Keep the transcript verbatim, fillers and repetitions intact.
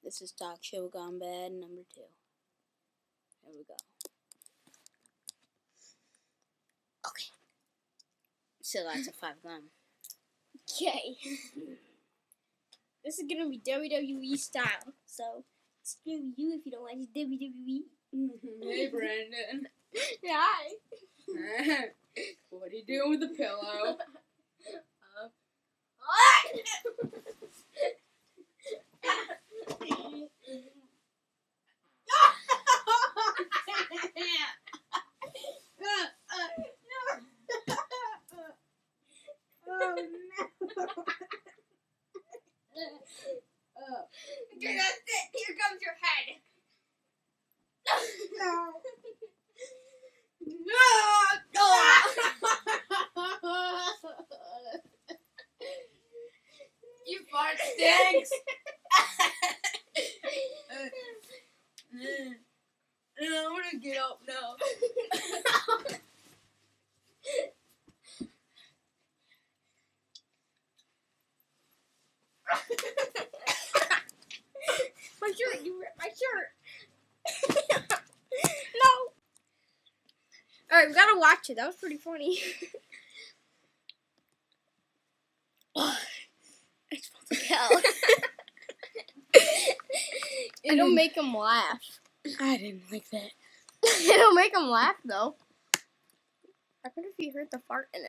This is Talk Show Gone Bad number two. Here we go. Okay. So that's a five gun. Okay. This is gonna be W W E style. So screw you if you don't like W W E. Hey, Brandon. Hi. What are you doing with the pillow? uh, Okay, that's it. Here comes your head. No. You fart stinks. I want to get up now. My shirt, you ripped my shirt. No. Alright, we gotta watch it. That was pretty funny. It's supposed to go. It'll make him laugh. I didn't like that. It'll make him laugh, though. I wonder if he heard the fart in it.